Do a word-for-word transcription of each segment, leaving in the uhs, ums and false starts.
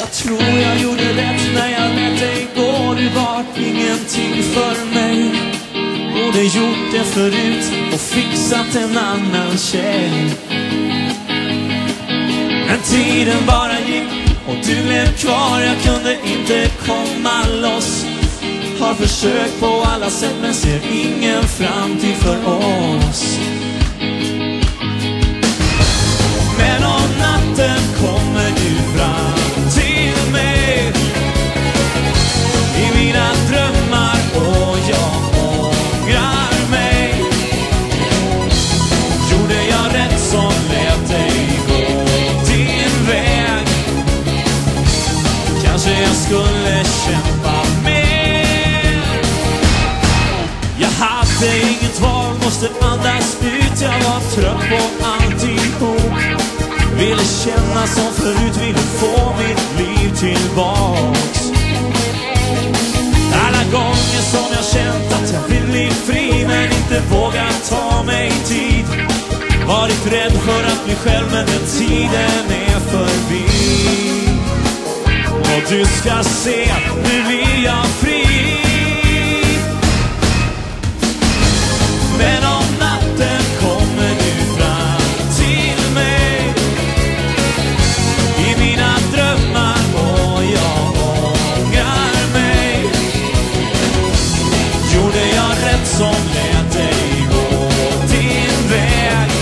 Jag tror jag gjorde rätt när jag lät dig gå. Du var ingenting för mig. Borde gjort det förut och fixat en annan tjej. Men tiden bara gick och du blev kvar. Jag kunde inte komma loss. Har försökt på alla sätt men ser ingen framtid för oss. Men om natten kommer du fram till mig i mina drömmar och jag ångrar mig. Gjorde jag rätt som lät dig gå din väg? Kanske jag skulle kämpa mer. Jag hade inget val, måste andas ut. Jag var trött på alltihop. Ville känna som förut, ville få mitt liv tillbaks. Alla gånger som jag känt att jag vill bli fri men inte vågat ta mig tid. Varit rädd för att bli själv men den tiden är förbi. Och du ska se, nu blir jag fri. Men om natten kommer du fram till mig i mina drömmar och jag ångrar mig. Gjorde jag rätt som lät dig gå din väg?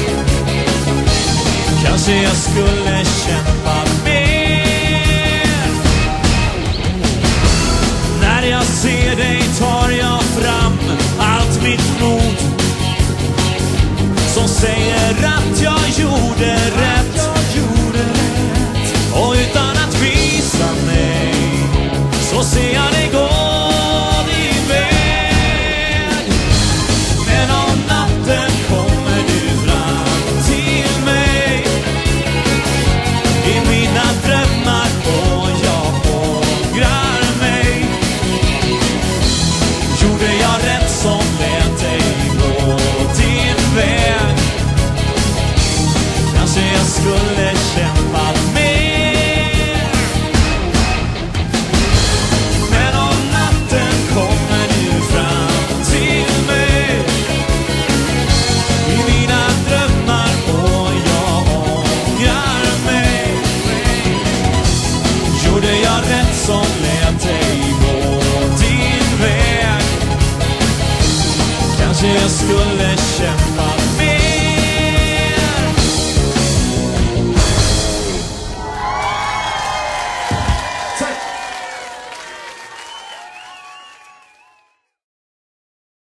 Kanske jag skulle kämpa mer. När jag ser dig tar jag fram allt mitt mod som säger att jag gjorde rätt. Och utan att visa mig så ser jag dig gå din väg. Men om natten kommer du fram till mig i mina drömmar och jag ångrar mig. Gjorde jag rätt som lät dig gå din väg? Kanske jag skulle kämpa mer. Men om natten kommer du fram till mig i mina drömmar och jag ångrar mig. Gjorde jag rätt som lät dig gå din väg? Kanske jag skulle kämpa